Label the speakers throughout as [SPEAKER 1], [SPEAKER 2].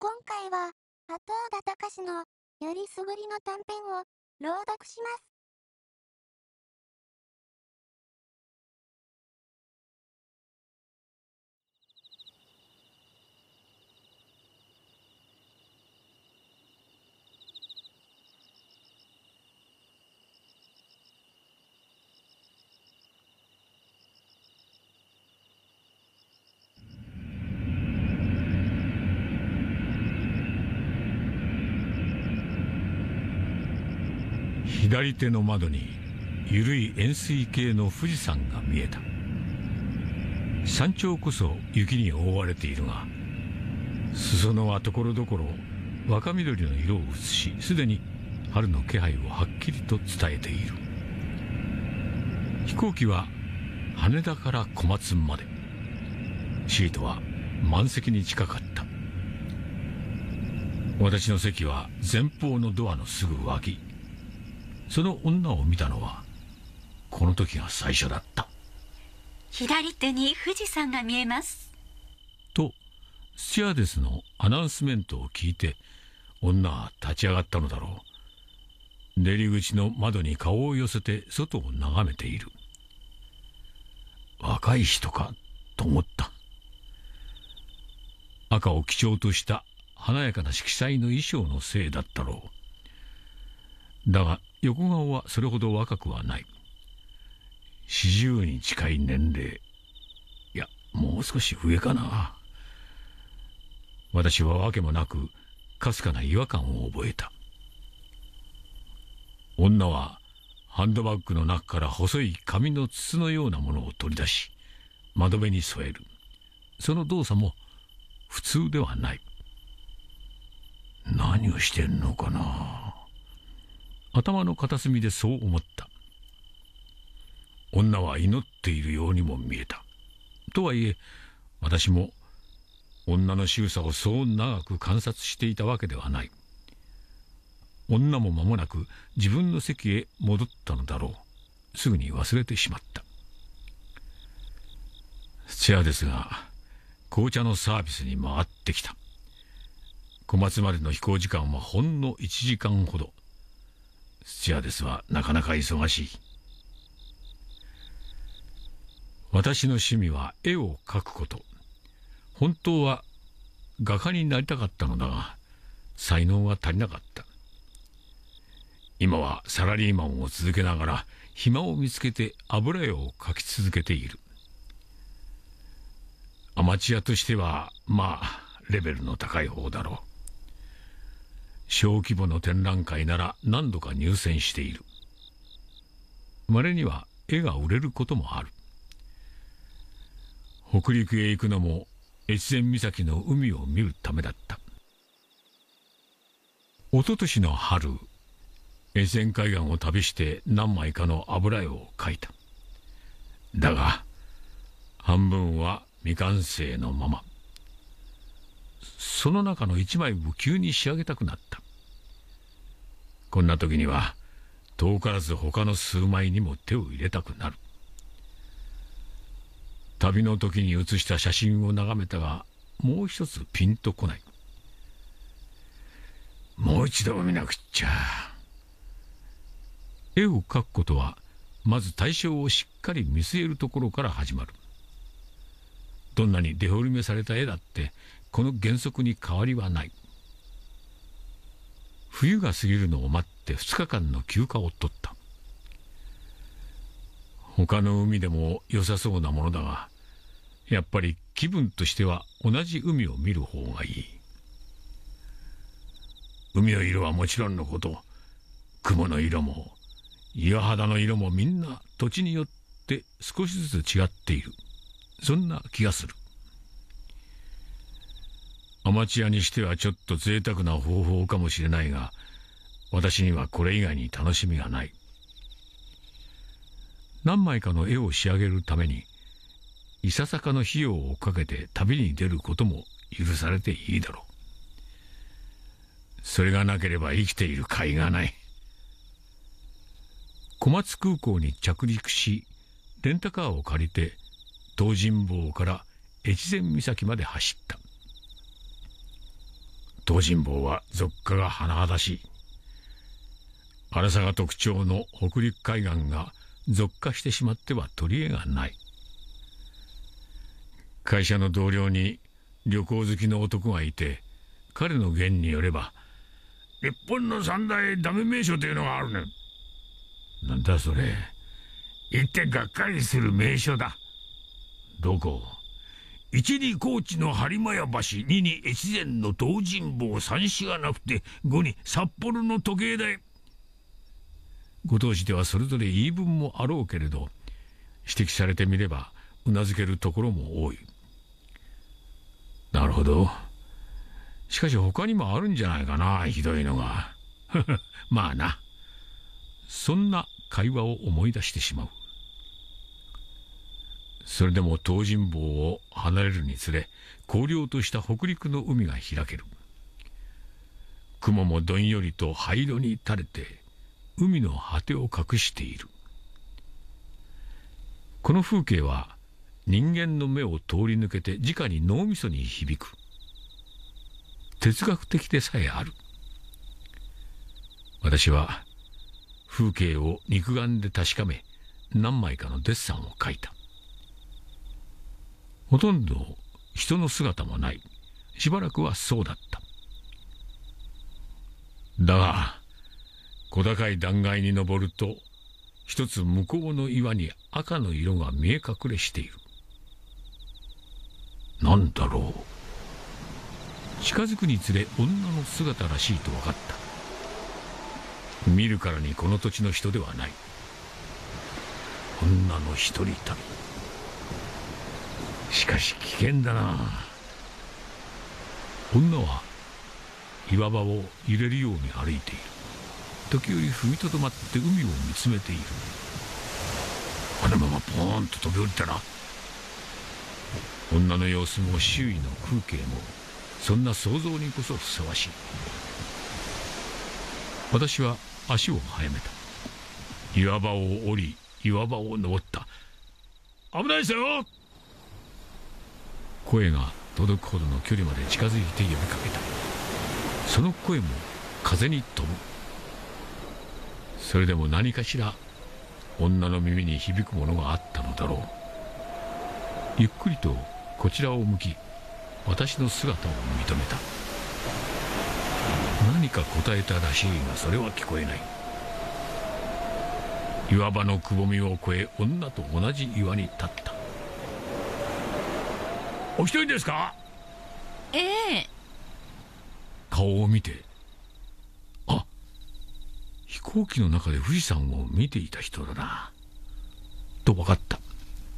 [SPEAKER 1] 今回は、鳩田隆のよりすぐりの短編を朗読します。
[SPEAKER 2] 左手の窓に緩い円錐形の富士山が見えた。山頂こそ雪に覆われているが、裾野はところどころ若緑の色を映し、すでに春の気配をはっきりと伝えている。飛行機は羽田から小松まで、シートは満席に近かった。私の席は前方のドアのすぐ脇。その女を見たのはこの時が最初だった。
[SPEAKER 3] 左手に富士山が見えます
[SPEAKER 2] とスチュアーデスのアナウンスメントを聞いて、女は立ち上がったのだろう。出入り口の窓に顔を寄せて外を眺めている。若い人かと思った。赤を基調とした華やかな色彩の衣装のせいだったろう。だが横顔はそれほど若くはない。40に近い年齢。いや、もう少し上かな。私はわけもなくかすかな違和感を覚えた。女はハンドバッグの中から細い紙の筒のようなものを取り出し、窓辺に添える。その動作も普通ではない。何をしてんのかな。頭の片隅でそう思った。女は祈っているようにも見えた。とはいえ私も女の仕草をそう長く観察していたわけではない。女も間もなく自分の席へ戻ったのだろう。すぐに忘れてしまった。スチュアーデスが紅茶のサービスに回ってきた。小松までの飛行時間はほんの1時間ほど。スチュアーデスはなかなか忙しい。私の趣味は絵を描くこと。本当は画家になりたかったのだが、才能が足りなかった。今はサラリーマンを続けながら暇を見つけて油絵を描き続けている。アマチュアとしてはまあレベルの高い方だろう。小規模の展覧会なら何度か入選している。稀には絵が売れることもある。北陸へ行くのも越前岬の海を見るためだった。一昨年の春、越前海岸を旅して何枚かの油絵を描いた。だが半分は未完成のまま。その中の一枚を急に仕上げたくなった。こんな時には遠からず他の数枚にも手を入れたくなる。旅の時に写した写真を眺めたが、もう一つピンとこない。もう一度見なくっちゃ。絵を描くことはまず対象をしっかり見据えるところから始まる。どんなにデフォルメされた絵だってこの原則に変わりはない。冬が過ぎるのを待って2日間の休暇を取った。他の海でも良さそうなものだが、やっぱり気分としては同じ海を見る方がいい。海の色はもちろんのこと、雲の色も岩肌の色もみんな土地によって少しずつ違っている。そんな気がする。アマチュアにしてはちょっと贅沢な方法かもしれないが、私にはこれ以外に楽しみがない。何枚かの絵を仕上げるためにいささかの費用をかけて旅に出ることも許されていいだろう。それがなければ生きている甲斐がない。小松空港に着陸し、レンタカーを借りて東尋坊から越前岬まで走った。 東尋坊は俗化が甚だしい。荒さが特徴の北陸海岸が俗化してしまっては取り柄がない。会社の同僚に旅行好きの男がいて、彼の言によれば日本の三大ダメ名所というのがあるね。なんだそれ。行ってがっかりする名所だ。どこ？1に高知の播磨屋橋、2に越前の東尋坊、3市がなくて5に札幌の時計台。ご当地ではそれぞれ言い分もあろうけれど、指摘されてみればうなずけるところも多い。なるほど。しかし他にもあるんじゃないかな、ひどいのが。まあな。そんな会話を思い出してしまう。それでも東尋坊を離れるにつれ、荒涼とした北陸の海が開ける。雲もどんよりと灰色に垂れて海の果てを隠している。この風景は人間の目を通り抜けて直に脳みそに響く。哲学的でさえある。私は風景を肉眼で確かめ、何枚かのデッサンを描いた。ほとんど人の姿もない。しばらくはそうだった。だが小高い断崖に登ると、一つ向こうの岩に赤の色が見え隠れしている。なんだろう。近づくにつれ女の姿らしいと分かった。見るからにこの土地の人ではない。女の一人旅。しかし危険だな。女は岩場を揺れるように歩いている。時折踏みとどまって海を見つめている。あのままポーンと飛び降りたら。女の様子も周囲の風景もそんな想像にこそふさわしい。私は足を速めた。岩場を降り岩場を登った。危ないですよ。声が届くほどの距離まで近づいて呼びかけた。その声も風に飛ぶ。それでも何かしら女の耳に響くものがあったのだろう。ゆっくりとこちらを向き、私の姿を認めた。何か答えたらしいが、それは聞こえない。岩場のくぼみを越え、女と同じ岩に立った。お一人ですか？
[SPEAKER 3] ええ。
[SPEAKER 2] 顔を見て、あ、飛行機の中で富士山を見ていた人だなと分かった。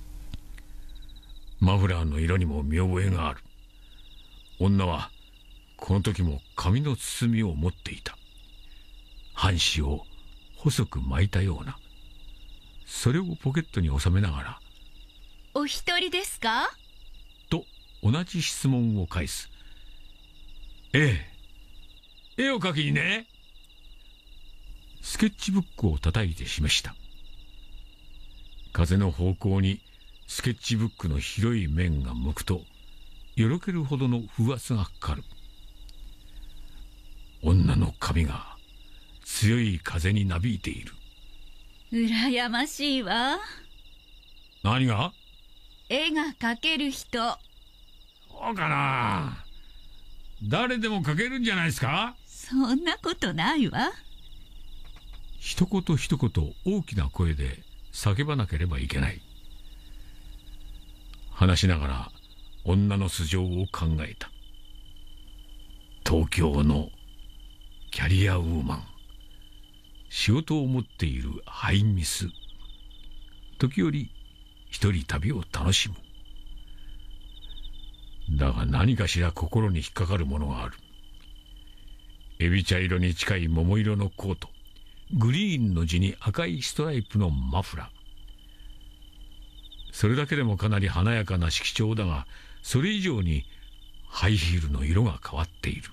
[SPEAKER 2] マフラーの色にも見覚えがある。女はこの時も紙の包みを持っていた。半紙を細く巻いたような。それをポケットに収めながら、
[SPEAKER 3] お一人ですか？
[SPEAKER 2] と同じ質問を返す。ええ、絵を描きにね。スケッチブックを叩いて示した。風の方向にスケッチブックの広い面が向くと、よろけるほどの風圧がかかる。女の髪が強い風になびいている。
[SPEAKER 3] 羨ましいわ。
[SPEAKER 2] 何が？
[SPEAKER 3] 絵が描ける人。
[SPEAKER 2] そうかな。誰でも描けるんじゃないですか？
[SPEAKER 3] そんなことないわ。
[SPEAKER 2] 一言一言大きな声で叫ばなければいけない。話しながら女の素性を考えた。東京のキャリアウーマン、仕事を持っているハイミス、時折一人旅を楽しむ。だが何かしら心に引っかかるものがある。エビ茶色に近い桃色のコート、グリーンの字に赤いストライプのマフラー。それだけでもかなり華やかな色調だが、それ以上にハイヒールの色が変わっている。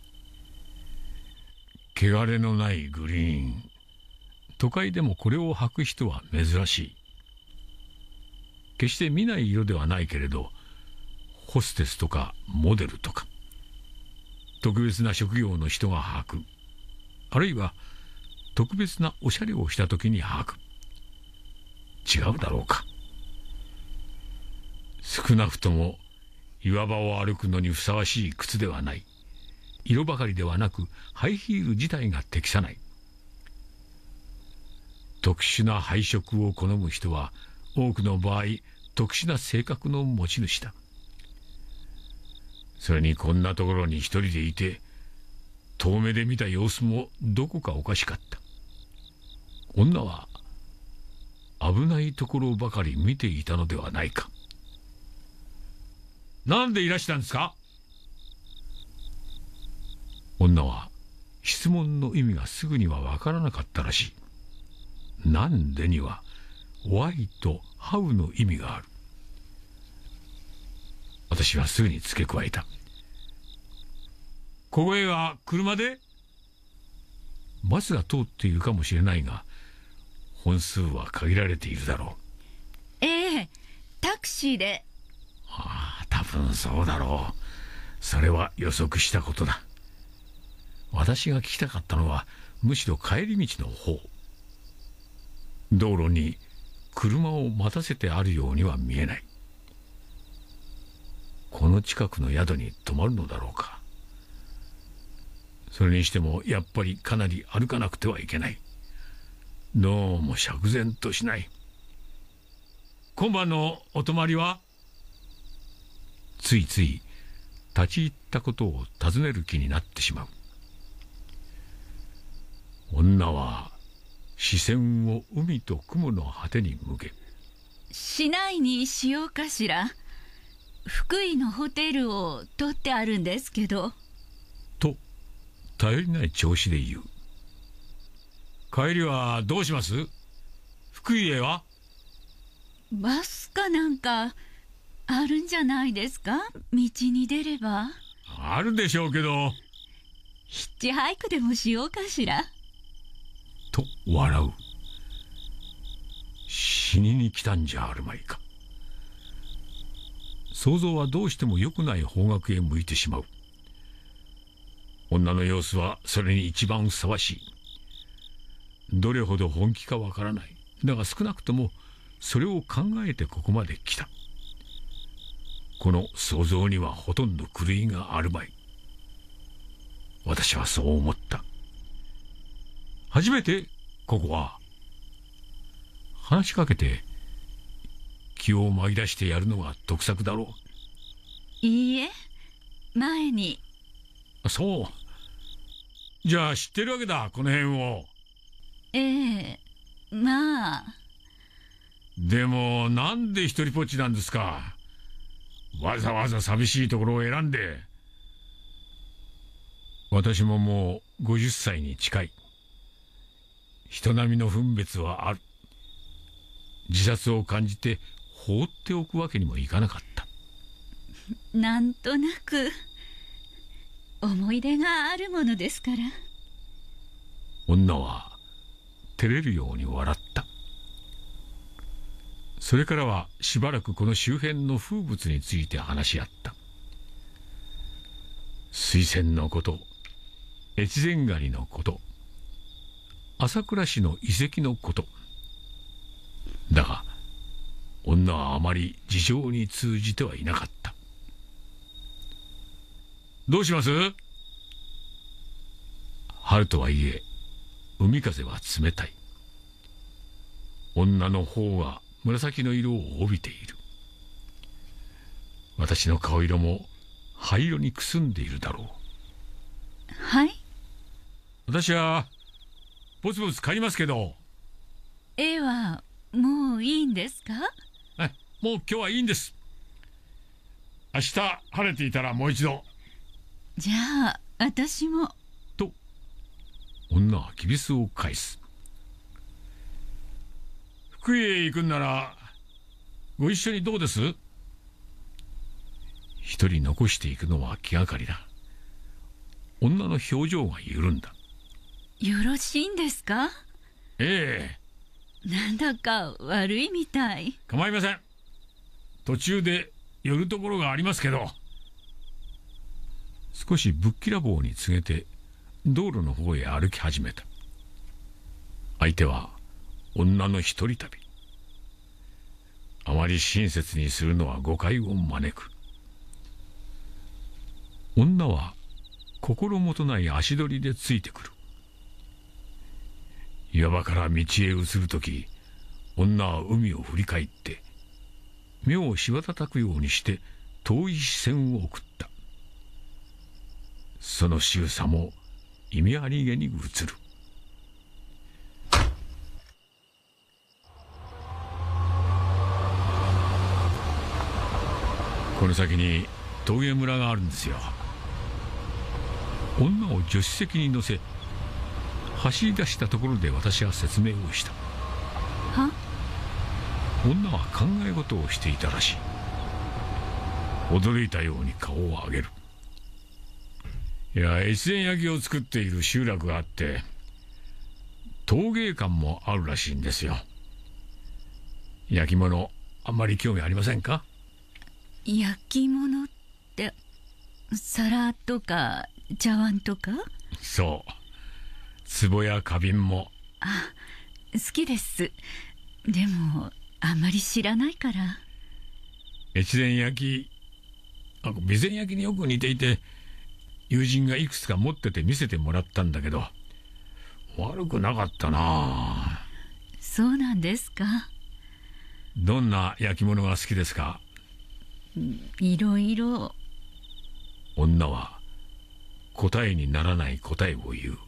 [SPEAKER 2] 汚れのないグリーン。都会でもこれを履く人は珍しい。決して見ない色ではないけれど、ホステスとかモデルとか特別な職業の人が履く、あるいは特別なおしゃれをした時に履く。違うだろうか。少なくとも岩場を歩くのにふさわしい靴ではない。色ばかりではなくハイヒール自体が適さない。特殊な配色を好む人は多くの場合特殊な性格の持ち主だ。それにこんなところに一人でいて遠目で見た様子もどこかおかしかった。女は危ないところばかり見ていたのではないか。なんでいらしたんですか？女は質問の意味がすぐにはわからなかったらしい。なんでには Why と How の意味がある。私はすぐに付け加えた。ここへは車で？バスが通っているかもしれないが本数は限られているだろう。
[SPEAKER 3] ええ、タクシーで。
[SPEAKER 2] ああ、多分そうだろう。それは予測したことだ。私が聞きたかったのはむしろ帰り道の方。道路に車を待たせてあるようには見えない。この近くの宿に泊まるのだろうか。それにしてもやっぱりかなり歩かなくてはいけない。どうも釈然としない。今晩のお泊まりは？ついつい立ち入ったことを尋ねる気になってしまう。女は視線を海と雲の果てに向け、
[SPEAKER 3] 市内にしようかしら。福井のホテルを取ってあるんですけど。
[SPEAKER 2] と頼りない調子で言う。帰りはどうします？福井へは？
[SPEAKER 3] バスかなんかあるんじゃないですか？道に出れば。
[SPEAKER 2] あるでしょうけど。
[SPEAKER 3] ヒッチハイクでもしようかしら。
[SPEAKER 2] と笑う。死にに来たんじゃあるまいか。想像はどうしても良くない方角へ向いてしまう。女の様子はそれに一番ふさわしい。どれほど本気かわからない。だが少なくともそれを考えてここまで来た。この想像にはほとんど狂いがあるまい。私はそう思った。初めてここは。話しかけて気を紛らしてやるのが得策だろう。
[SPEAKER 3] いいえ、前に。
[SPEAKER 2] そう。じゃあ知ってるわけだ、この辺を。
[SPEAKER 3] ええ、まあ。
[SPEAKER 2] でもなんで一人ぽっちなんですか？わざわざ寂しいところを選んで。私ももう50歳に近い。人並みの分別はある。自殺を感じて放っておくわけにもいかなかった。
[SPEAKER 3] なんとなく思い出があるものですから。
[SPEAKER 2] 女は照れるように笑った。それからはしばらくこの周辺の風物について話し合った。水仙のこと、越前ガニのこと、朝倉市の遺跡のこと。だが女はあまり事情に通じてはいなかった。どうします？春とはいえ海風は冷たい。女の方が紫の色を帯びている。私の顔色も灰色にくすんでいるだろう。
[SPEAKER 3] はい。
[SPEAKER 2] 私はぼつぼつ帰りますけど。
[SPEAKER 3] 絵はもういいんですか？
[SPEAKER 2] もう今日はいいんです。明日晴れていたらもう一度。
[SPEAKER 3] じゃあ私も。
[SPEAKER 2] と女はきびすを返す。福井へ行くんならご一緒にどうです？一人残していくのは気がかりだ。女の表情が緩んだ。
[SPEAKER 3] よろしいんですか？
[SPEAKER 2] ええ。
[SPEAKER 3] なんだか悪いみたい。
[SPEAKER 2] 構いません。途中で寄るところがありますけど。 少しぶっきらぼうに告げて道路の方へ歩き始めた。相手は女の一人旅。あまり親切にするのは誤解を招く。女は心もとない足取りでついてくる。岩場から道へ移るとき、女は海を振り返って目をしばたたくようにして遠い視線を送った。その仕草も意味ありげに映る。この先に峠村があるんですよ。女を助手席に乗せ走り出したところで私は説明をした。
[SPEAKER 3] は？
[SPEAKER 2] 女は考え事をしていたらしい。驚いたように顔を上げる。いや、越前焼を作っている集落があって陶芸館もあるらしいんですよ。焼き物あんまり興味ありませんか？
[SPEAKER 3] 焼き物って皿とか茶碗とか？
[SPEAKER 2] そう、壺や花瓶も。
[SPEAKER 3] あ、好きです。でもあんまり知らないから。
[SPEAKER 2] 越前焼、備前焼によく似ていて、友人がいくつか持ってて見せてもらったんだけど悪くなかったな。
[SPEAKER 3] そうなんですか。
[SPEAKER 2] どんな焼き物が好きですか？
[SPEAKER 3] いろいろ。
[SPEAKER 2] 女は答えにならない答えを言う。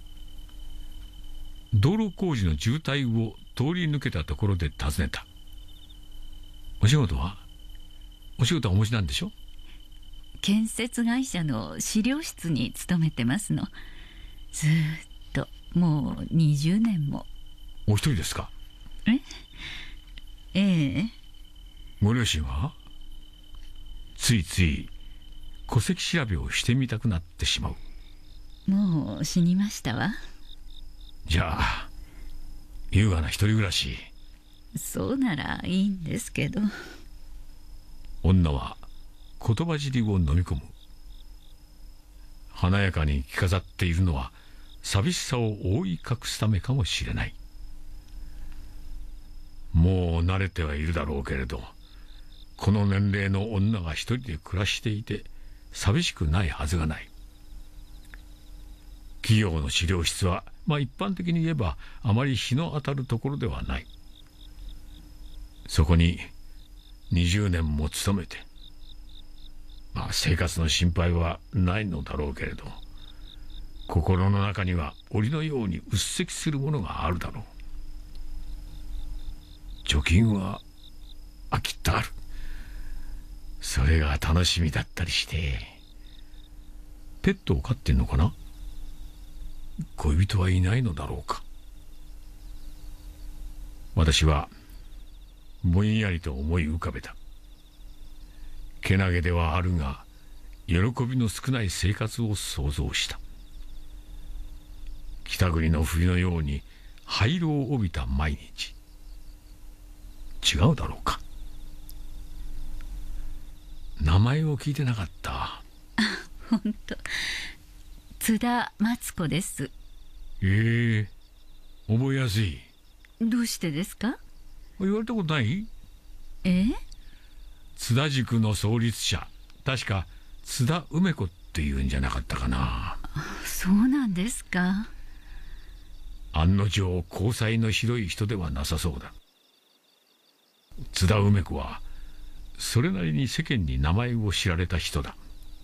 [SPEAKER 2] 道路工事の渋滞を通り抜けたところで尋ねた。お仕事はお持ちなんでしょ？
[SPEAKER 3] 建設会社の資料室に勤めてますの。ずーっともう20年も。
[SPEAKER 2] お一人ですか？
[SPEAKER 3] ええ。
[SPEAKER 2] ご両親は？ついつい戸籍調べをしてみたくなってしまう。
[SPEAKER 3] もう死にましたわ。
[SPEAKER 2] じゃあ優雅な一人暮らし。
[SPEAKER 3] そうならいいんですけど。
[SPEAKER 2] 女は言葉尻を飲み込む。華やかに着飾っているのは寂しさを覆い隠すためかもしれない。もう慣れてはいるだろうけれど、この年齢の女が一人で暮らしていて寂しくないはずがない。企業の資料室は一般的に言えばあまり日の当たるところではない。そこに20年も勤めて、生活の心配はないのだろうけれど、心の中には檻のようにうっせきするものがあるだろう。貯金はきっとある。それが楽しみだったりして。ペットを飼ってんのかな？恋人はいないのだろうか。私はぼんやりと思い浮かべた。けなげではあるが喜びの少ない生活を想像した。北国の冬のように灰色を帯びた毎日。違うだろうか。名前を聞いてなかった。
[SPEAKER 3] 本当。津田松子です。
[SPEAKER 2] 覚えやすい。
[SPEAKER 3] どうしてですか？
[SPEAKER 2] 言われたことない？津田塾の創立者、確か津田梅子っていうんじゃなかったかな。
[SPEAKER 3] そうなんですか。
[SPEAKER 2] 案の定交際のひどい人ではなさそうだ。津田梅子はそれなりに世間に名前を知られた人だ。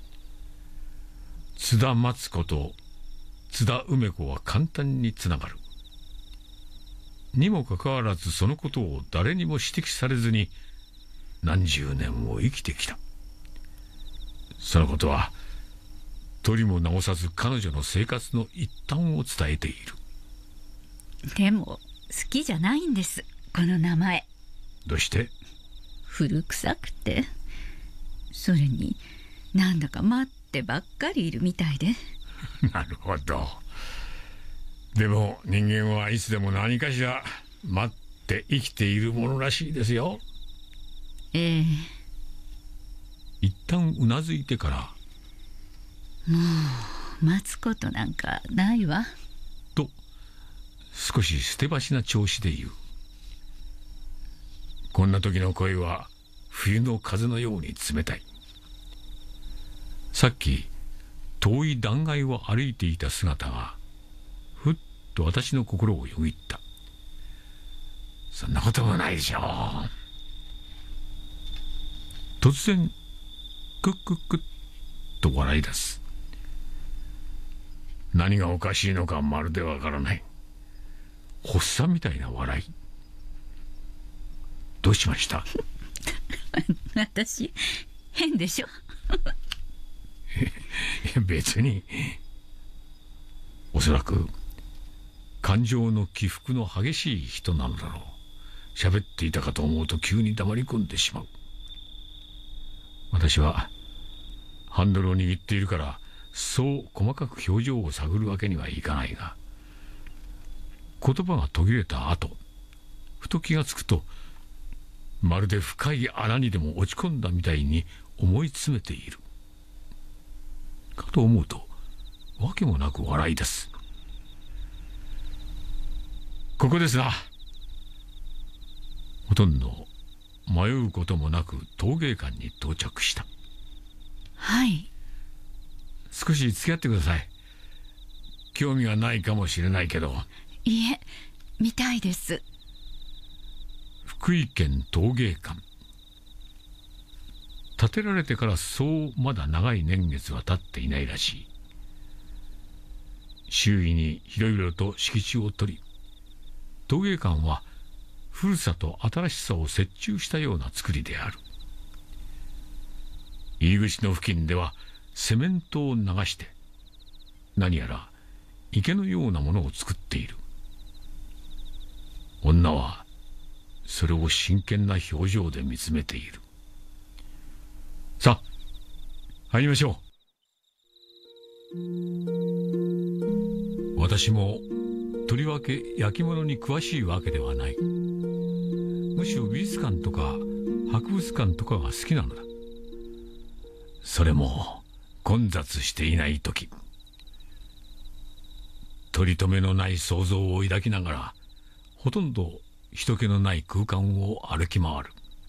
[SPEAKER 2] 津田松子と津田梅子は簡単につながる。にもかかわらずそのことを誰にも指摘されずに何十年も生きてきた。そのことは取りも直さず彼女の生活の一端を伝えている。
[SPEAKER 3] でも好きじゃないんです、この名前。
[SPEAKER 2] どうして？
[SPEAKER 3] 古臭くて。それになんだか待ってばっかりいるみたいで。
[SPEAKER 2] なるほど。でも人間はいつでも何かしら待って生きているものらしいですよ。
[SPEAKER 3] ええ。
[SPEAKER 2] 一旦うなずいてから、
[SPEAKER 3] もう待つことなんかないわ。
[SPEAKER 2] と少し捨て橋な調子で言う。こんな時の声は冬の風のように冷たい。さっき遠い断崖を歩いていた姿がふっと私の心をよぎった。そんなこともないでしょう。突然クックックッと笑い出す。何がおかしいのかまるでわからない発作みたいな笑い。どうしました？
[SPEAKER 3] 私変でしょ？
[SPEAKER 2] いや別に。おそらく感情の起伏の激しい人なのだろう。喋っていたかと思うと急に黙り込んでしまう。私はハンドルを握っているからそう細かく表情を探るわけにはいかないが、言葉が途切れた後ふと気がつくと、まるで深い穴にでも落ち込んだみたいに思い詰めているかと思うと、わけもなく笑い出す。ここですな。ほとんど迷うこともなく陶芸館に到着した。
[SPEAKER 3] はい。
[SPEAKER 2] 少し付き合ってください。興味がないかもしれないけど。
[SPEAKER 3] いえ、見たいです。
[SPEAKER 2] 福井県陶芸館。建てられてからそうまだ長い年月は経っていないらしい。周囲に広々と敷地を取り、陶芸館は古さと新しさを折衷したような作りである。入り口の付近ではセメントを流して何やら池のようなものを作っている。女はそれを真剣な表情で見つめている。さあ入りましょう。私もとりわけ焼き物に詳しいわけではない。むしろ美術館とか博物館とかが好きなのだ。それも混雑していない時、取り留めのない想像を抱きながらほとんど人気のない空間を歩き回る。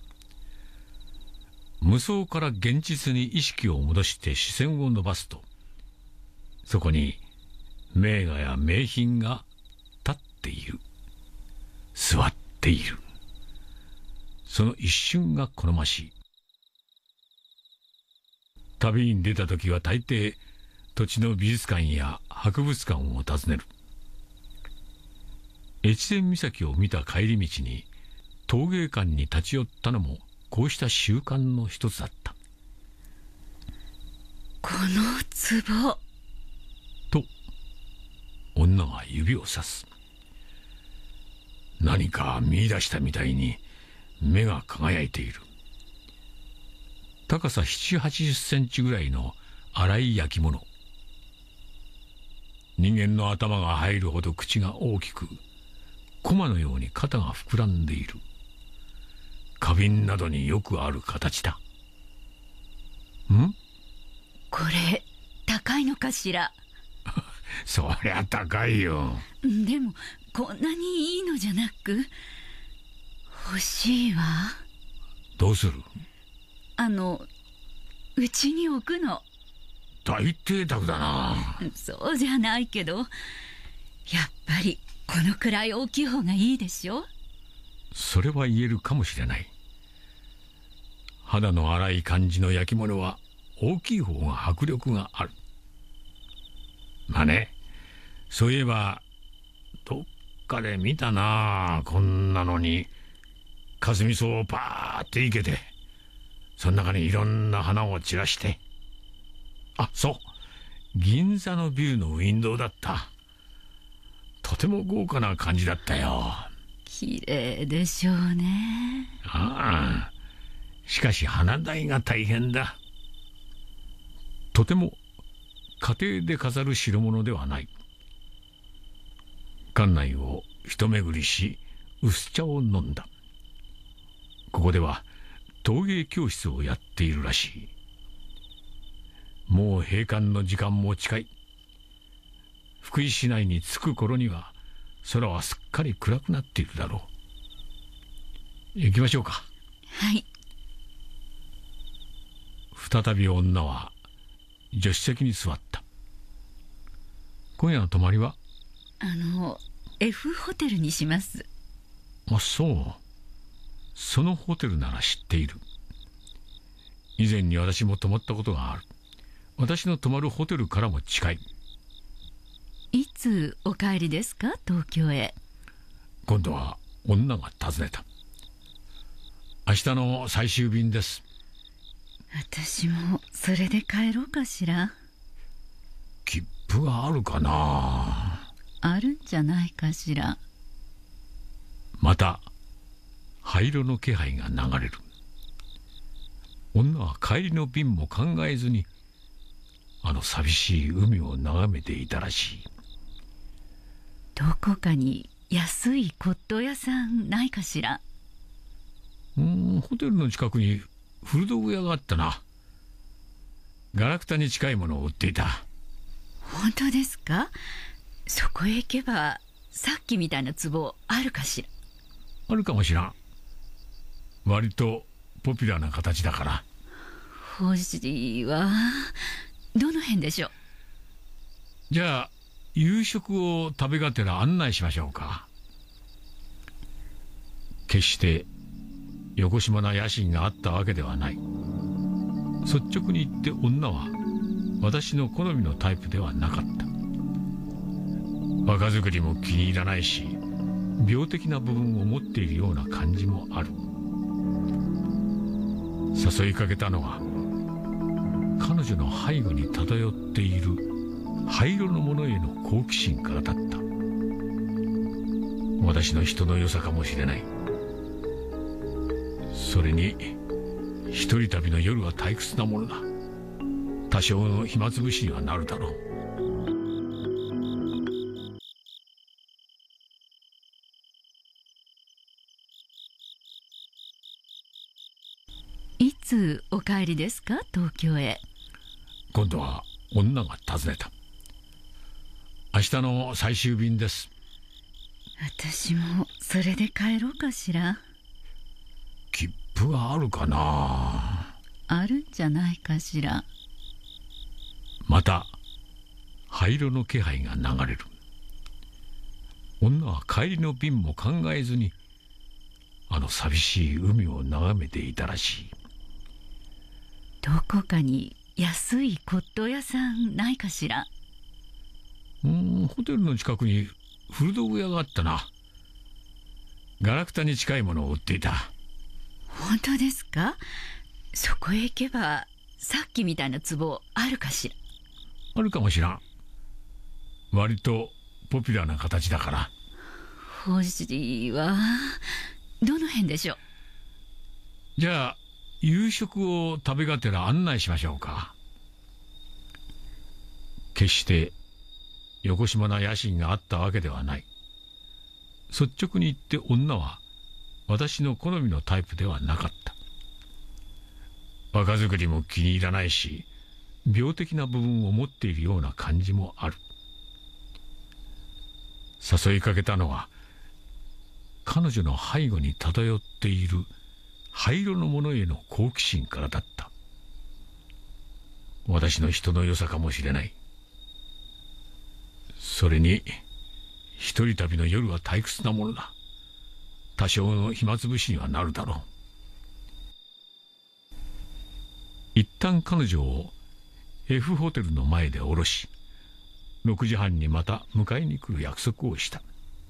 [SPEAKER 2] 無双から現実に意識を戻して視線を伸ばすと、そこに名画や名品が立っている、座っている。その一瞬が好ましい。旅に出た時は大抵土地の美術館や博物館を訪ねる。越前岬を見た帰り道に陶芸館に立ち寄ったのもこうした習慣の一つだった。
[SPEAKER 3] この壺
[SPEAKER 2] と女が指をさす。何か見出したみたいに目が輝いている。高さ7、80センチぐらいの粗い焼き物。人間の頭が入るほど口が大きく、駒のように肩が膨らんでいる。花瓶などによくある形だ。
[SPEAKER 3] これ高いのかしら？
[SPEAKER 2] そりゃ高いよ。
[SPEAKER 3] でもこんなにいいのじゃなく、欲しいわ。
[SPEAKER 2] どうする？
[SPEAKER 3] うちに置くの。
[SPEAKER 2] 大邸宅だな。
[SPEAKER 3] そうじゃないけど、やっぱりこのくらい大きい方がいいでしょ。
[SPEAKER 2] それは言えるかもしれない。肌の荒い感じの焼き物は大きい方が迫力がある。まあね、そういえばどっかで見たな。こんなのにかすみ草をパーって生けて、その中にいろんな花を散らして。あ、そう、銀座のビルのウィンドウだった。とても豪華な感じだったよ。
[SPEAKER 3] 綺麗でしょうね。
[SPEAKER 2] ああ、しかし花代が大変だ。とても家庭で飾る代物ではない。館内を一巡りし薄茶を飲んだ。ここでは陶芸教室をやっているらしい。 もう閉館の時間も近い。福井市内に着く頃には空はすっかり暗くなっているだろう。行きましょうか。
[SPEAKER 3] はい。
[SPEAKER 2] 再び女は助手席に座った。今夜の泊まりは
[SPEAKER 3] F ホテルにします。
[SPEAKER 2] あ、そう。そのホテルなら知っている。以前に私も泊まったことがある。私の泊まるホテルからも近い。
[SPEAKER 3] いつお帰りですか、東京へ。
[SPEAKER 2] 今度は女が尋ねた。明日の最終便です。
[SPEAKER 3] 私もそれで帰ろうかしら。
[SPEAKER 2] 切符があるかな。
[SPEAKER 3] あるんじゃないかしら。
[SPEAKER 2] また灰色の気配が流れる。女は帰りの便も考えずにあの寂しい海を眺めていたらしい。
[SPEAKER 3] どこかに安い骨董屋さんないかしら。
[SPEAKER 2] ホテルの近くに古道具屋があったな。ガラクタに近いものを売っていた。
[SPEAKER 3] 本当ですか。そこへ行けばさっきみたいな壺あるかしら。
[SPEAKER 2] あるかもしらん。割とポピュラーな形だから。
[SPEAKER 3] 欲しいわ。どの辺でしょう。
[SPEAKER 2] じゃあ夕食を食べがてら案内しましょうか。決してよこしまな野心があったわけではない。率直に言って女は私の好みのタイプではなかった。若作りも気に入らないし、病的な部分を持っているような感じもある。誘いかけたのは彼女の背後に漂っている灰色のものへの好奇心からだった。私の人の良さかもしれない。それに一人旅の夜は退屈なものだ。多少の暇つぶしにはなるだろう。
[SPEAKER 3] いつお帰りですか、東京へ。
[SPEAKER 2] 今度は女が尋ねた。明日の最終便です。
[SPEAKER 3] 私もそれで帰ろうかしら。
[SPEAKER 2] 切符があるかな。
[SPEAKER 3] あるんじゃないかしら。
[SPEAKER 2] また灰色の気配が流れる。女は帰りの便も考えずにあの寂しい海を眺めていたらしい。
[SPEAKER 3] どこかに安い骨董屋さんないかしら。
[SPEAKER 2] ホテルの近くに古道具屋があったな。ガラクタに近いものを売っていた。
[SPEAKER 3] 本当ですか。そこへ行けばさっきみたいな壺あるかしら。
[SPEAKER 2] あるかもしらん。割とポピュラーな形だから。
[SPEAKER 3] 欲しいわ。どの辺でしょう。
[SPEAKER 2] じゃあ夕食を食べがてら案内しましょうか。決してよこしまな野心があったわけではない。率直に言って女は私の好みのタイプではなかった。若作りも気に入らないし、病的な部分を持っているような感じもある。誘いかけたのは彼女の背後に漂っている灰色のものへの好奇心からだった。私の人の良さかもしれない。それに一人旅の夜は退屈なものだ。多少の暇つぶしにはなるだろう。一旦彼女を F ホテルの前で降ろし、6時半にまた迎えに来る約束をした。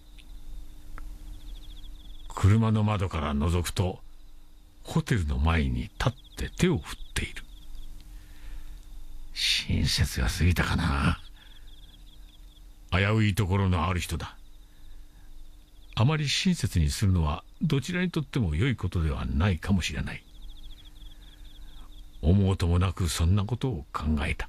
[SPEAKER 2] 車の窓から覗くとホテルの前に立って手を振っている。親切が過ぎたかな。危ういところのある人だ。あまり親切にするのはどちらにとっても良いことではないかもしれない。思うともなくそんなことを考えた。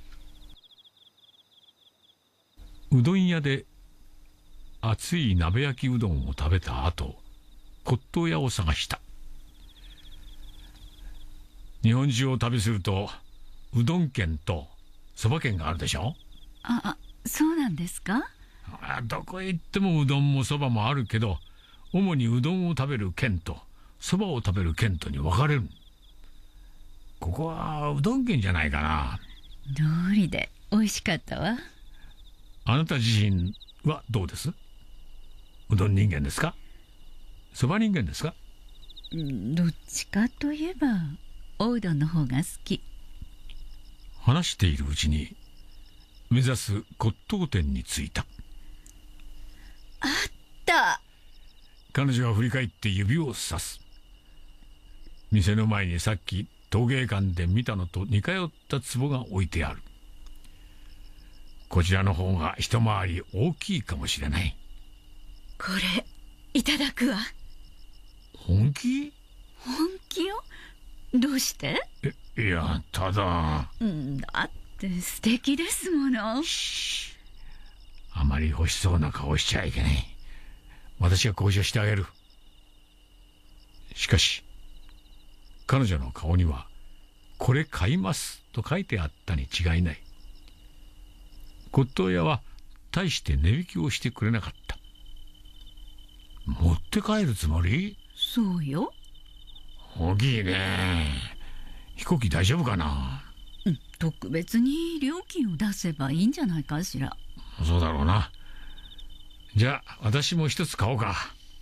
[SPEAKER 2] うどん屋で熱い鍋焼きうどんを食べた後、骨董屋を探した。日本中を旅するとうどん県とそば県があるでしょ。
[SPEAKER 3] そうなんですか？
[SPEAKER 2] どこへ行ってもうどんもそばもあるけど、主にうどんを食べる県とそばを食べる県とに分かれる。ここはうどん県じゃないかな。
[SPEAKER 3] 道理で美味しかったわ。
[SPEAKER 2] あなた自身はどうです？うどん人間ですか？そば人間ですか？
[SPEAKER 3] どっちかといえばおうどんの方が好き。
[SPEAKER 2] 話しているうちに目指す骨董店に着いた。
[SPEAKER 3] あった。
[SPEAKER 2] 彼女は振り返って指をさす。店の前にさっき陶芸館で見たのと似通った壺が置いてある。こちらの方が一回り大きいかもしれない。
[SPEAKER 3] これいただくわ。
[SPEAKER 2] 本気？
[SPEAKER 3] 本気よ。どうして？
[SPEAKER 2] いや、ただ。
[SPEAKER 3] だって素敵ですもの。
[SPEAKER 2] あまり欲しそうな顔しちゃいけない。私が交渉してあげる。しかし彼女の顔にはこれ買いますと書いてあったに違いない。骨董屋は大して値引きをしてくれなかった。持って帰るつもり？
[SPEAKER 3] そうよ。
[SPEAKER 2] 大きいね。飛行機大丈夫かな？
[SPEAKER 3] 特別に料金を出せばいいんじゃないかしら。
[SPEAKER 2] そうだろうな。じゃあ私も一つ買おうか。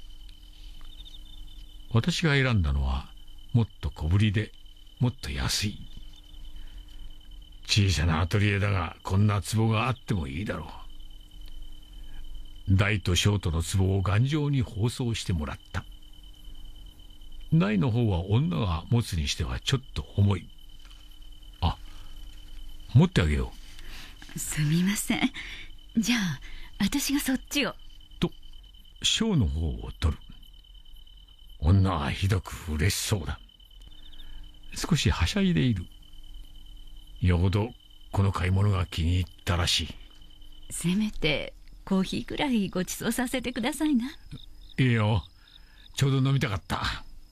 [SPEAKER 2] 私が選んだのはもっと小ぶりでもっと安い。小さなアトリエだがこんな壺があってもいいだろう。大と小との壺を頑丈に包装してもらった。大の方は女が持つにしてはちょっと重い。持ってあげよ
[SPEAKER 3] う。すみません。じゃあ私がそっちを。
[SPEAKER 2] と小の方を取る。女はひどく嬉しそうだ。少しはしゃいでいる。よほどこの買い物が気に入ったらしい。
[SPEAKER 3] せめてコーヒーくらいご馳走させてくださいな。
[SPEAKER 2] いいよ。ちょうど飲みたかった。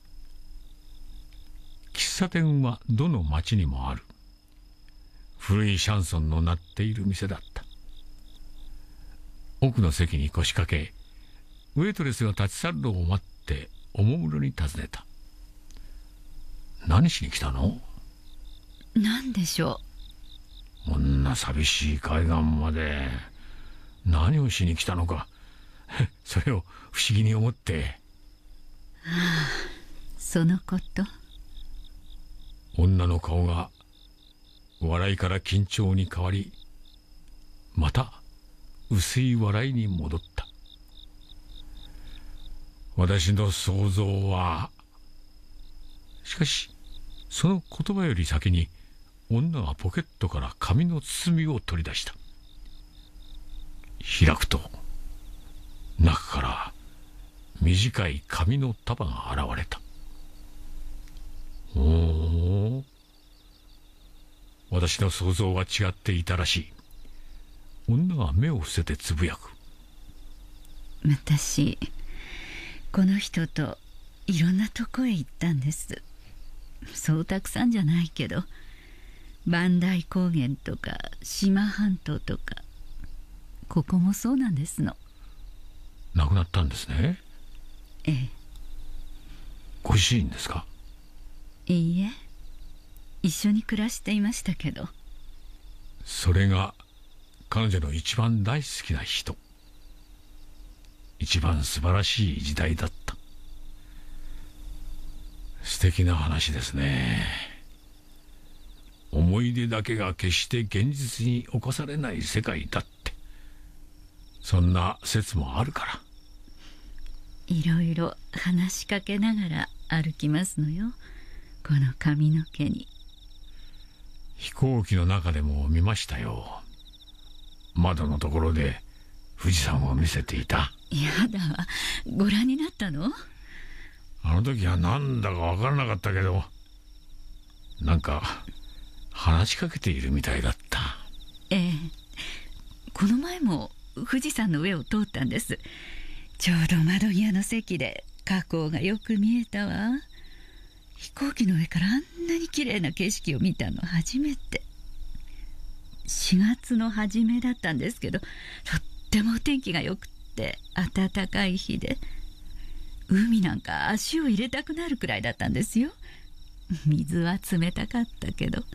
[SPEAKER 2] 喫茶店はどの町にもある。古いシャンソンの鳴っている店だった。奥の席に腰掛け、ウェイトレスが立ち去るのを待っておもむろに尋ねた。何しに来たの？
[SPEAKER 3] 何でしょ
[SPEAKER 2] う。こんな寂しい海岸まで何をしに来たのかそれを不思議に思って。
[SPEAKER 3] そのこと。
[SPEAKER 2] 女の顔が笑いから緊張に変わり、また薄い笑いに戻った。私の想像は。しかしその言葉より先に女はポケットから紙の包みを取り出した。開くと中から短い紙の束が現れた。おお、私の想像は違っていたらしい。女が目を伏せてつぶやく。
[SPEAKER 3] 私この人といろんなとこへ行ったんです。そうたくさんじゃないけど、磐梯高原とか志摩半島とか、ここもそうなんですの。
[SPEAKER 2] 亡くなったんですね。
[SPEAKER 3] ええ。
[SPEAKER 2] ご主人ですか？
[SPEAKER 3] いいえ、一緒に暮らしていましたけど。
[SPEAKER 2] それが彼女の一番大好きな人、一番素晴らしい時代だった。素敵な話ですね。思い出だけが決して現実に起こされない世界だって、そんな説もあるから。
[SPEAKER 3] いろいろ話しかけながら歩きますのよ、この髪の毛に。
[SPEAKER 2] 飛行機の中でも見ましたよ。窓のところで富士山を見せていた。
[SPEAKER 3] やだわ、ご覧になったの？
[SPEAKER 2] あの時はなんだかわからなかったけど、なんか話しかけているみたいだった。
[SPEAKER 3] ええ、この前も富士山の上を通ったんです。ちょうど窓際の席で火口がよく見えたわ。飛行機の上からあんなに綺麗な景色を見たの初めて。 4月の初めだったんですけど、とってもお天気がよくって暖かい日で、海なんか足を入れたくなるくらいだったんですよ。水は冷たかったけど、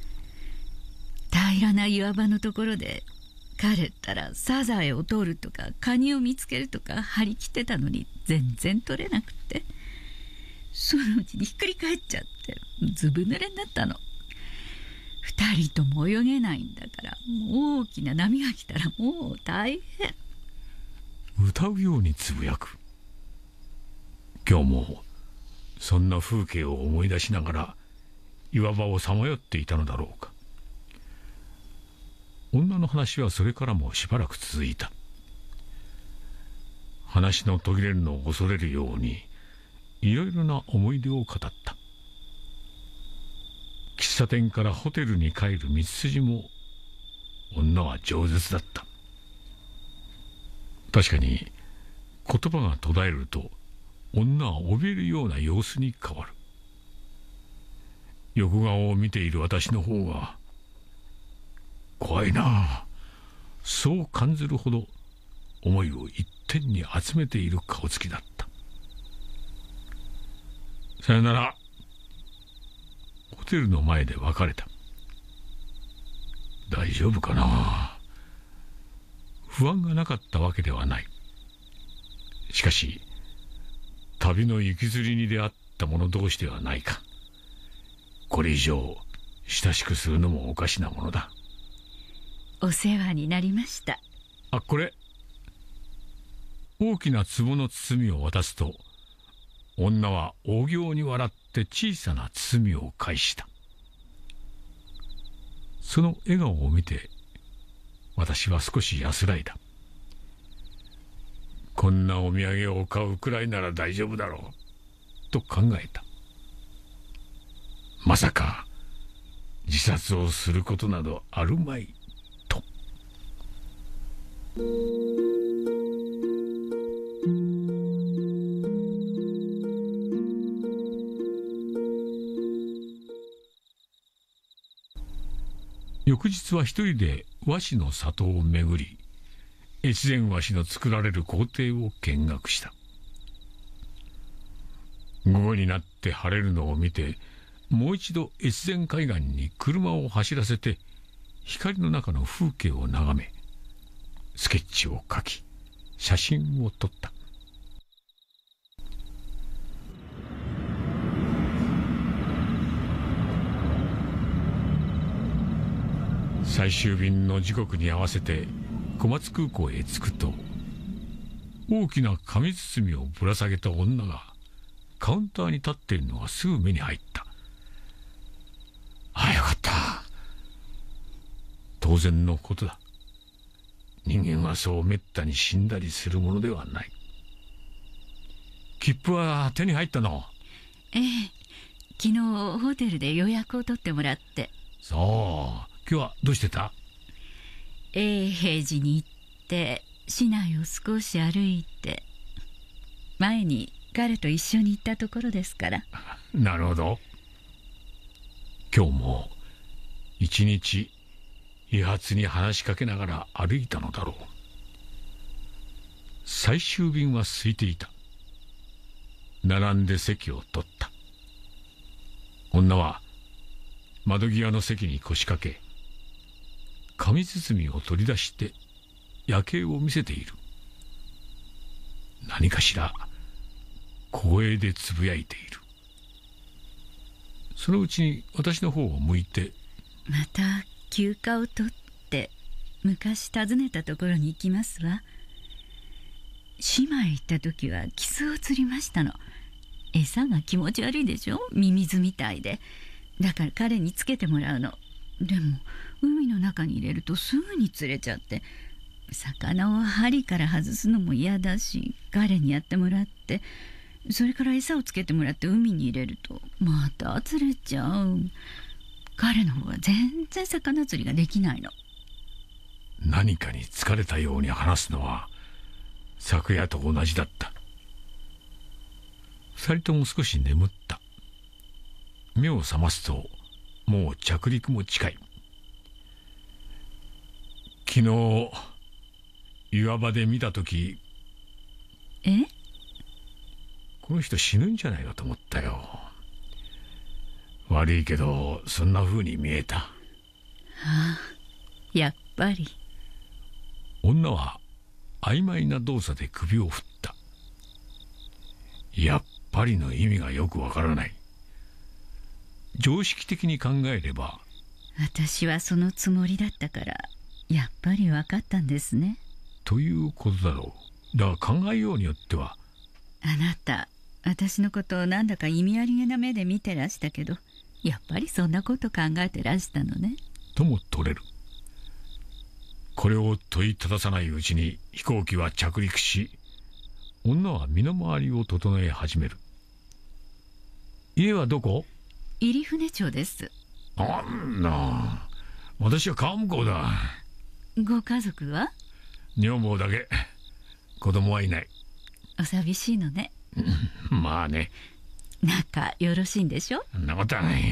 [SPEAKER 3] 平らな岩場のところで彼ったらサザエを取るとかカニを見つけるとか張り切ってたのに全然取れなくて、そのうちにひっくり返っちゃってずぶ濡れになったの。2人とも泳げないんだから、大きな波が来たらもう大変。
[SPEAKER 2] 歌うようにつぶやく。今日もそんな風景を思い出しながら岩場をさまよっていたのだろうか。女の話はそれからもしばらく続いた。話の途切れるのを恐れるようにいろいろな思い出を語った。喫茶店からホテルに帰る道筋も女は饒舌だった。確かに言葉が途絶えると女は怯えるような様子に変わる。横顔を見ている私の方が怖いなあ、そう感じるほど思いを一点に集めている顔つきだった。さよなら。ホテルの前で別れた。大丈夫かな。不安がなかったわけではない。しかし旅の行きずりに出会った者同士ではないか。これ以上親しくするのもおかしなものだ。
[SPEAKER 3] お世話になりました。
[SPEAKER 2] あ、これ。大きな壺の包みを渡すと、女は大行に笑って小さな包みを返した。その笑顔を見て私は少し安らいだ。こんなお土産を買うくらいなら大丈夫だろうと考えた。まさか自殺をすることなどあるまいと。翌日は一人で和紙の里を巡り、越前和紙の作られる工程を見学した。午後になって晴れるのを見て、もう一度越前海岸に車を走らせて光の中の風景を眺め、スケッチを描き写真を撮った。最終便の時刻に合わせて小松空港へ着くと、大きな紙包みをぶら下げた女がカウンターに立っているのがすぐ目に入った。ああ、よかった。当然のことだ。人間はそうめったに死んだりするものではない。切符は手に入ったの？
[SPEAKER 3] ええ、昨日ホテルで予約を取ってもらって。
[SPEAKER 2] そう、今日はどうしてた？
[SPEAKER 3] 永平寺に行って市内を少し歩いて、前に彼と一緒に行ったところですから。
[SPEAKER 2] なるほど。今日も一日遺髪に話しかけながら歩いたのだろう。最終便は空いていた。並んで席を取った。女は窓際の席に腰掛け、紙包みを取り出して夜景を見せている。何かしら小声でつぶやいている。そのうちに私の方を向いて、
[SPEAKER 3] また休暇を取って昔訪ねたところに行きますわ。島へ行った時はキスを釣りましたの。餌が気持ち悪いでしょ、ミミズみたいで。だから彼につけてもらうの。でも海の中に入れるとすぐに釣れちゃって、魚を針から外すのも嫌だし、彼にやってもらって、それから餌をつけてもらって海に入れるとまた釣れちゃう。彼の方は全然魚釣りができないの。
[SPEAKER 2] 何かに疲れたように話すのは昨夜と同じだった。二人とも少し眠った。目を覚ますともう着陸も近い。 昨日岩場で見た時、この人死ぬんじゃないかと思ったよ。悪いけどそんな風に見えた。
[SPEAKER 3] ああ、やっぱり。
[SPEAKER 2] 女は曖昧な動作で首を振った。やっぱりの意味がよくわからない。常識的に考えれば。
[SPEAKER 3] 私はそのつもりだったからやっぱり分かったんですね。
[SPEAKER 2] ということだろう。だが考えようによっては。
[SPEAKER 3] あなた、私のことをなんだか意味ありげな目で見てらしたけど、やっぱりそんなこと考えてらしたのね。
[SPEAKER 2] とも取れる。これを問いたださないうちに飛行機は着陸し、女は身の回りを整え始める。家はどこ？
[SPEAKER 3] 入船町です。
[SPEAKER 2] あんな、私は川向こうだ。
[SPEAKER 3] ご家族は？
[SPEAKER 2] 女房だけ。子供はいない。
[SPEAKER 3] お寂しいのね。
[SPEAKER 2] まあね。
[SPEAKER 3] 仲よろしいんでしょ？
[SPEAKER 2] そんなことはないよ。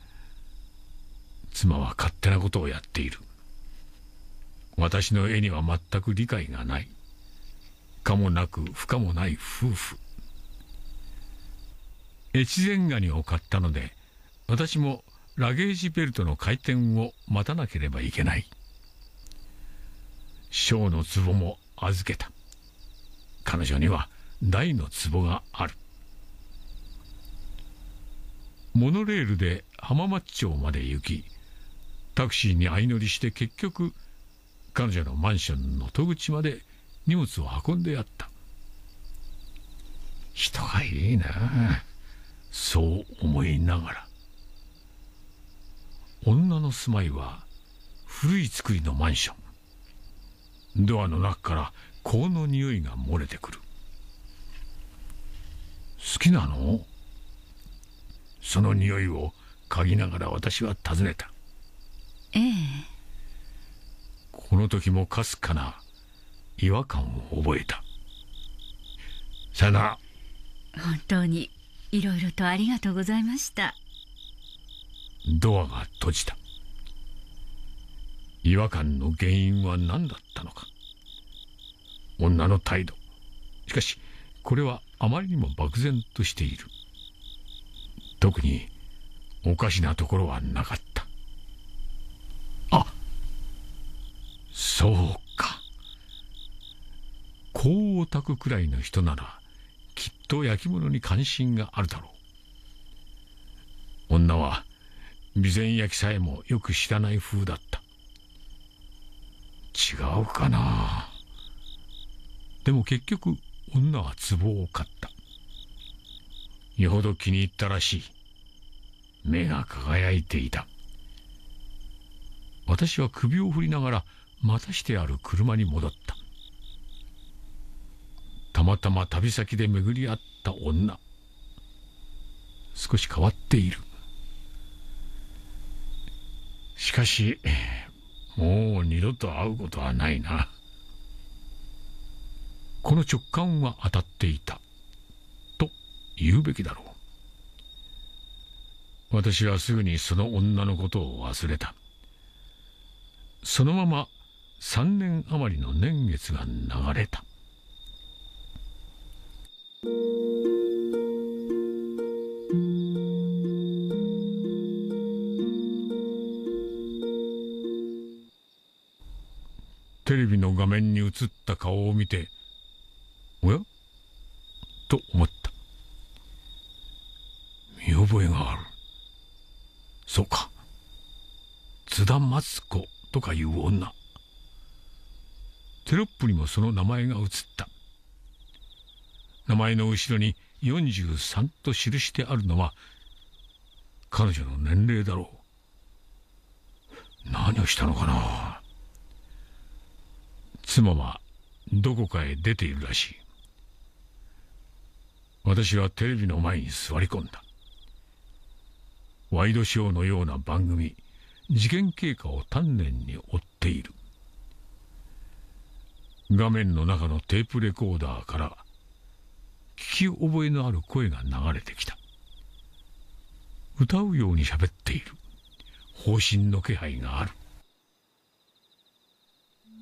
[SPEAKER 2] 妻は勝手なことをやっている。私の絵には全く理解がない。可もなく不可もない夫婦。越前ガニを買ったので、私もラゲージベルトの回転を待たなければいけない。小の壺も預けた。彼女には大の壺がある。モノレールで浜松町まで行き、タクシーに相乗りして結局彼女のマンションの戸口まで荷物を運んでやった。人がいいな、そう思いながら。女の住まいは古い造りのマンション。ドアの中から香の匂いが漏れてくる。好きなの？その匂いを嗅ぎながら私は尋ねた。
[SPEAKER 3] ええ。
[SPEAKER 2] この時もかすかな違和感を覚えた。さよなら。
[SPEAKER 3] 本当にいろいろとありがとうございました。
[SPEAKER 2] ドアが閉じた。違和感の原因は何だったのか。女の態度。しかしこれはあまりにも漠然としている。特におかしなところはなかった。あ、そうか。香を焚くくらいの人ならきっと焼き物に関心があるだろう。女は備前焼さえもよく知らない風だった。違うかな。でも結局女は壺を買った。よほど気に入ったらしい。目が輝いていた。私は首を振りながら待たしてある車に戻った。たまたま旅先で巡り合った女。少し変わっている。しかしもう二度と会うことはないな。この直感は当たっていたと言うべきだろう。私はすぐにその女のことを忘れた。そのまま3年余りの年月が流れた。テレビの画面に映った顔を見て、おやと思った。見覚えがある。そうか、津田松子とかいう女。テロップにもその名前が映った。名前の後ろに43と記してあるのは彼女の年齢だろう。何をしたのかな。妻はどこかへ出ているらしい。私はテレビの前に座り込んだ。ワイドショーのような番組、事件経過を丹念に追っている。画面の中のテープレコーダーから聞き覚えのある声が流れてきた。歌うように喋っている。方針の気配がある。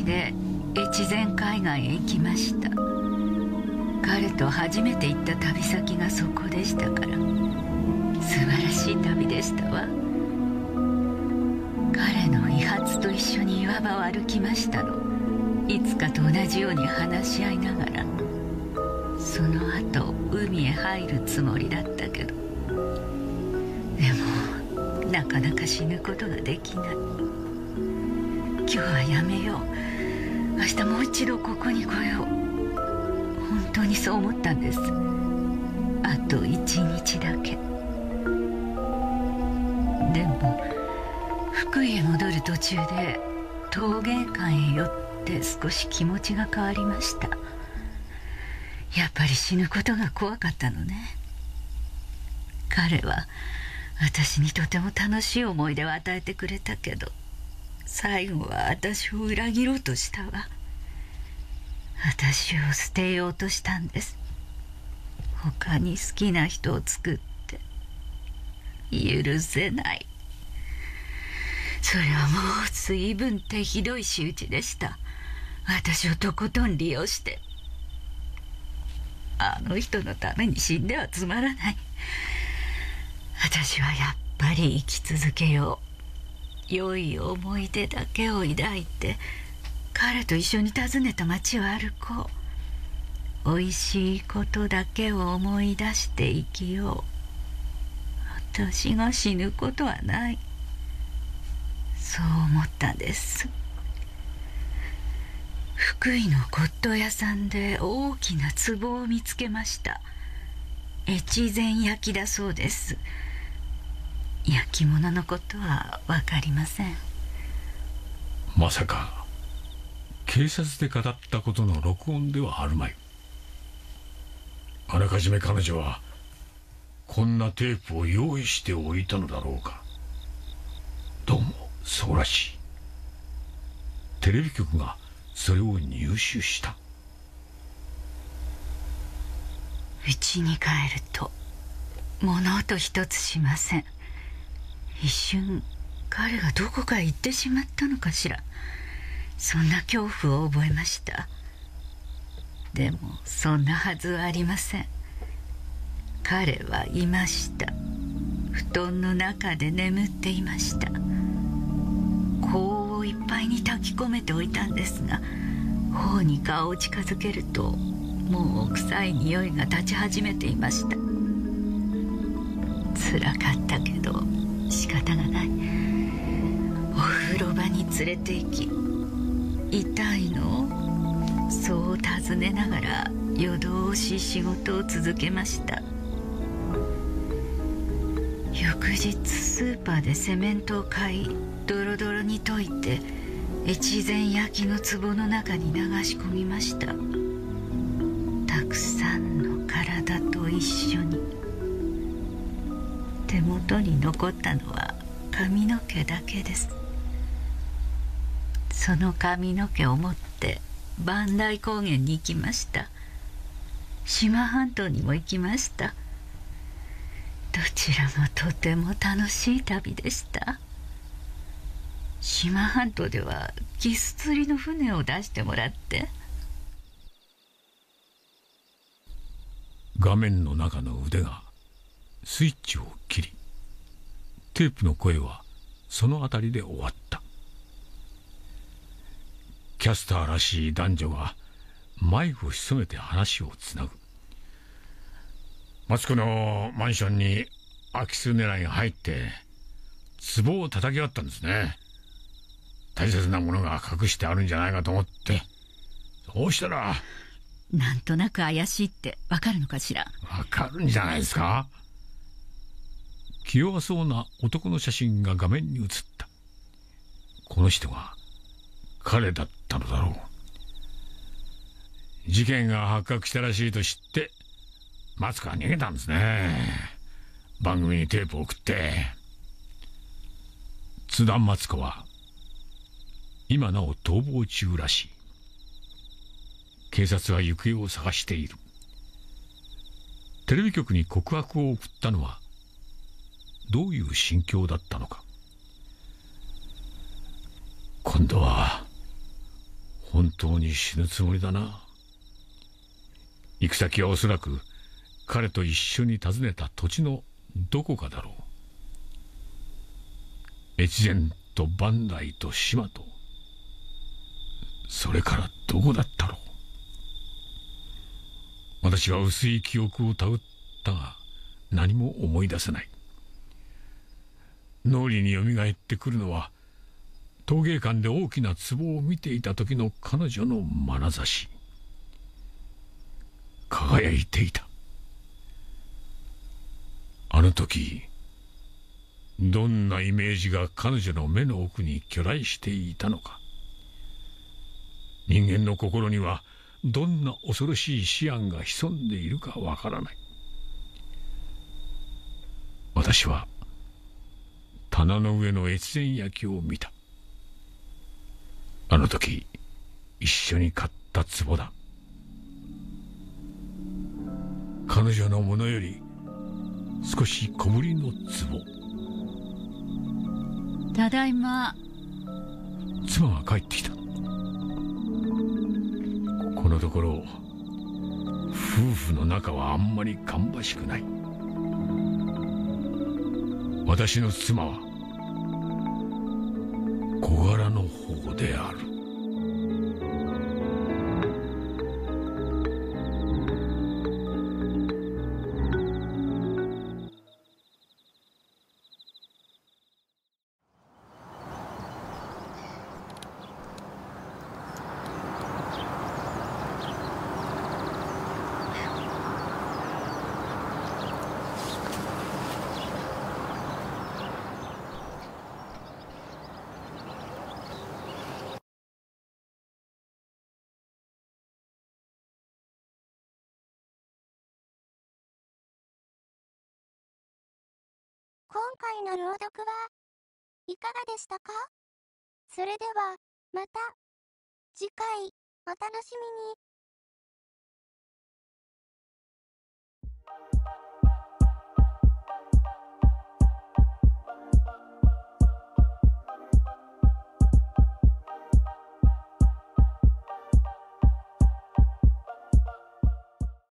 [SPEAKER 3] で越前海岸へ行きました。彼と初めて行った旅先がそこでしたから、素晴らしい旅でしたわ。彼の遺髪と一緒に岩場を歩きましたの。いつかと同じように話し合いながら。その後海へ入るつもりだったけど、でもなかなか死ぬことができない。今日はやめよう、明日もう一度ここに来よう。本当にそう思ったんです。あと一日だけ。でも福井へ戻る途中で陶芸館へ寄って少し気持ちが変わりました。やっぱり死ぬことが怖かったのね。彼は私にとても楽しい思い出を与えてくれたけど、最後は私を裏切ろうとしたわ。私を捨てようとしたんです。他に好きな人を作って。許せない。それはもう随分手ひどい仕打ちでした。私をとことん利用して。あの人のために死んではつまらない。私はやっぱり生き続けよう。良い思い出だけを抱いて彼と一緒に訪ねた街を歩こう。おいしいことだけを思い出して生きよう。私が死ぬことはない。そう思ったんです。福井の骨董屋さんで大きな壺を見つけました。越前焼だそうです。焼き物のことは分かりません。
[SPEAKER 2] まさか警察で語ったことの録音ではあるまい。あらかじめ彼女はこんなテープを用意しておいたのだろうか。どうもそうらしい。テレビ局がそれを入手した。
[SPEAKER 3] 家に帰ると物音一つしません。一瞬彼がどこかへ行ってしまったのかしら。そんな恐怖を覚えました。でもそんなはずはありません。彼はいました。布団の中で眠っていました。香をいっぱいに炊き込めておいたんですが、頬に顔を近づけるともう臭い匂いが立ち始めていました。つらかったけど仕方がない。お風呂場に連れて行き、痛いの？そう尋ねながら夜通し仕事を続けました。翌日スーパーでセメントを買い、ドロドロに溶いて越前焼の壺の中に流し込みました。たくさんの体と一緒に。手元に残ったのは髪の毛だけです。その髪の毛を持って磐梯高原に行きました。志摩半島にも行きました。どちらもとても楽しい旅でした。志摩半島ではキス釣りの船を出してもらって。
[SPEAKER 2] 画面の中の腕がスイッチを切り、テープの声はその辺りで終わった。キャスターらしい男女がマイクを潜めて話をつなぐ。マツコのマンションに空き巣狙いが入って壺を叩き割ったんですね。大切なものが隠してあるんじゃないかと思って。そうしたら
[SPEAKER 3] なんとなく怪しいってわかるのかしら。
[SPEAKER 2] わかるんじゃないですか。気弱そうな男の写真が画面に映った。この人が彼だったのだろう。事件が発覚したらしいと知ってマツコは逃げたんですね。番組にテープを送って。津田マツコは今なお逃亡中らしい。警察は行方を探している。テレビ局に告白を送ったのはどういう心境だったのか。今度は本当に死ぬつもりだな。行く先はおそらく彼と一緒に訪ねた土地のどこかだろう。越前と磐梯と島と、それからどこだったろう。私は薄い記憶をたぐったが何も思い出せない。脳裏によみがえってくるのは、陶芸館で大きな壺を見ていた時の彼女の眼差し。輝いていた。あの時どんなイメージが彼女の目の奥に去来していたのか。人間の心にはどんな恐ろしい思案が潜んでいるかわからない。私は棚の上の越前焼を見た。あの時一緒に買った壺だ。彼女のものより少し小ぶりの壺。
[SPEAKER 3] ただいま。
[SPEAKER 2] 妻が帰ってきた。このところ夫婦の仲はあんまり芳しくない。私の妻は小柄の方である。
[SPEAKER 1] 今回の朗読はいかがでしたか？それではまた次回お楽しみに。